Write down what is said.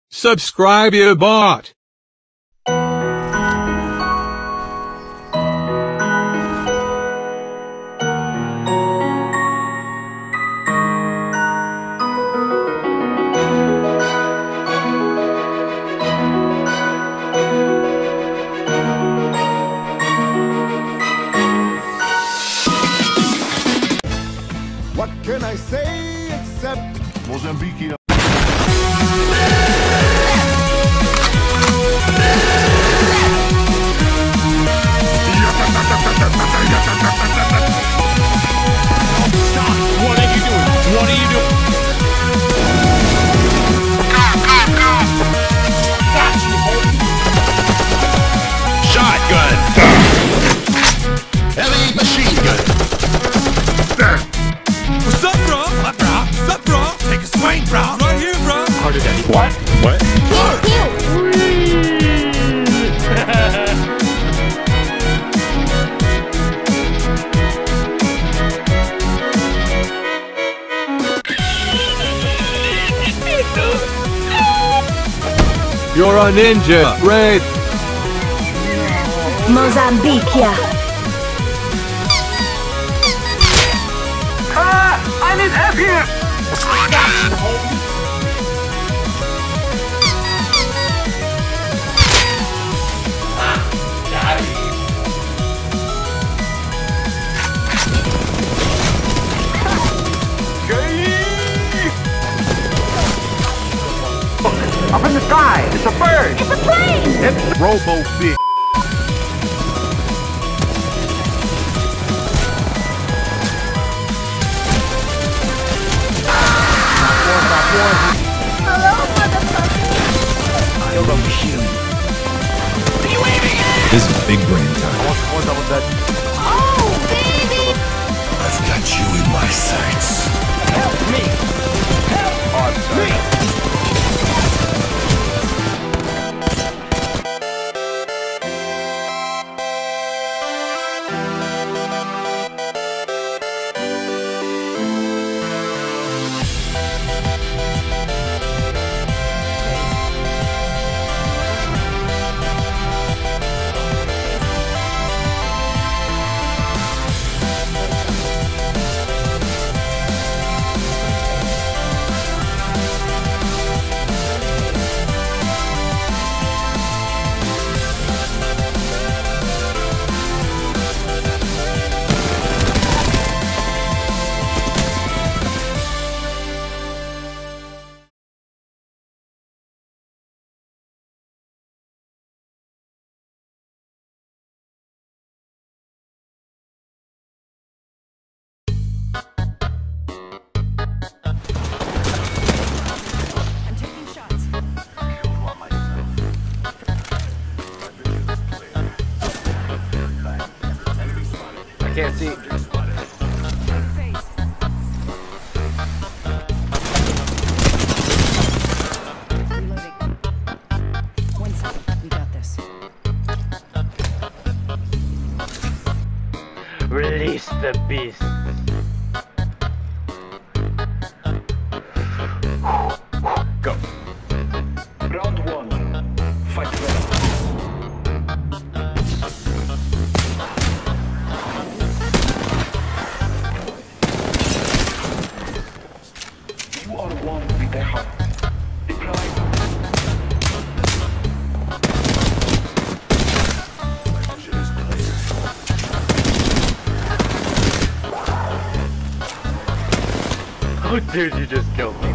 Subscribe your bot. What can I say except Mozambique? Stop! What are you doing? What are you doing? Go! Got you, baby. Shotgun. Heavy machine gun. What's up, bro? What, bro? What's up, bro? Take a swing, bro. Right here, bro. Harder than what? What? You're a ninja, Wraith. Mozambique. I need help here. Up in the sky! It's a bird! It's a plane! It's Robo-Fish! Hello, motherfucker! I love healing. What are you aiming at? This is big brain time. Oh, baby! I've got you in my sights. Help me! Help me! I can't see. One second, we got this. Release the beast. Go. Round one. Fight ready. You are one with the heart. Deploy. My vision is clear. Oh, dude, you just killed me.